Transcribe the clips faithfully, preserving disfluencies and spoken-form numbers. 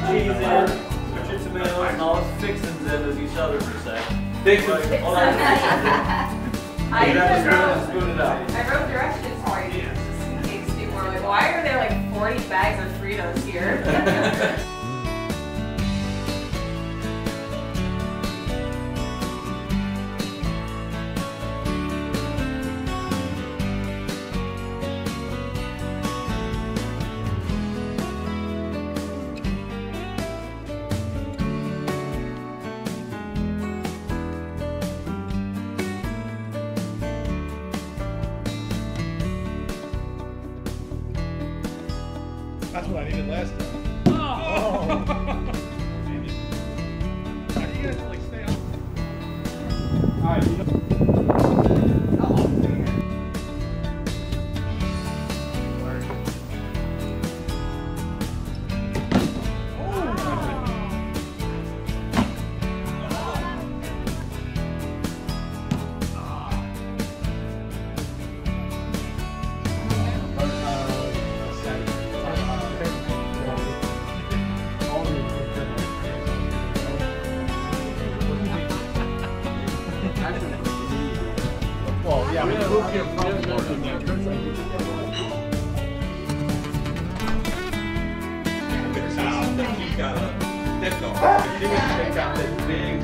cheese in, put your tomatoes and all its fixings in as each other per se. Fixings, all that fixings. I You have to even spoon it, wrote, spoon it out. I wrote directions for you. Just in case people were like, why are there like forty bags of Fritos here? That's what I needed last time. Oh! How do you guys like stay on? Alright, you know. Oh, man. Well, yeah, we have to get You got a thick dog. You would take out this big.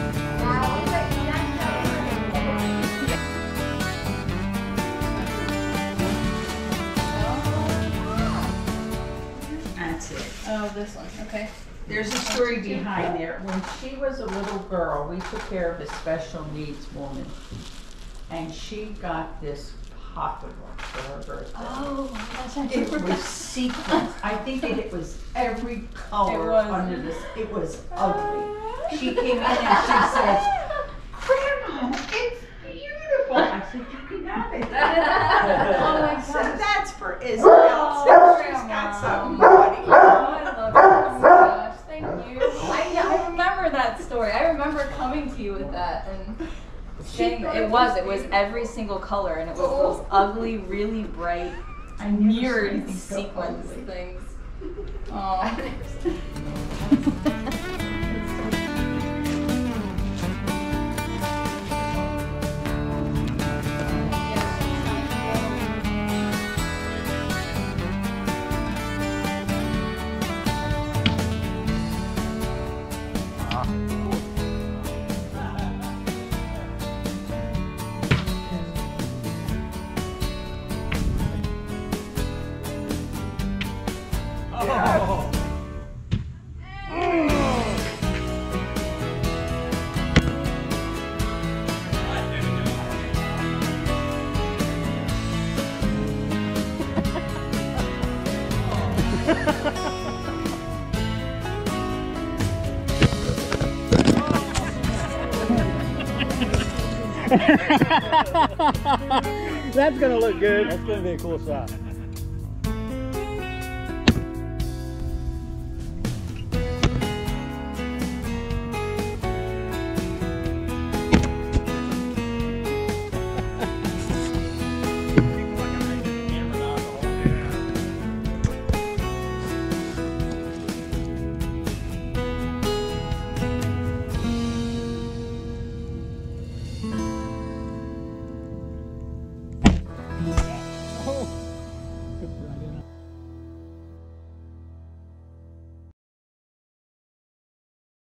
That's it. Oh, this one. Okay. There's a story behind there. When she was a little girl, we took care of a special needs woman. And she got this pocketbook for her birthday. Oh, that's It actually was sequins. I think it, it was every color It was. under this. It was ugly. She came in and she says, "Grandma, it's beautiful." I said, "You can have it." Oh my I said, gosh. "That's for Isabella. Oh, She's got Grandma. some money." Oh, I love it. Oh my gosh, thank you. I, yeah, I remember that story. I remember coming to you with that and saying that it was. It was every single color and it was those ugly, really bright, I never saw mirrored anything so sequins ugly. things. Oh. Oh. That's gonna look good. That's gonna be a cool shot.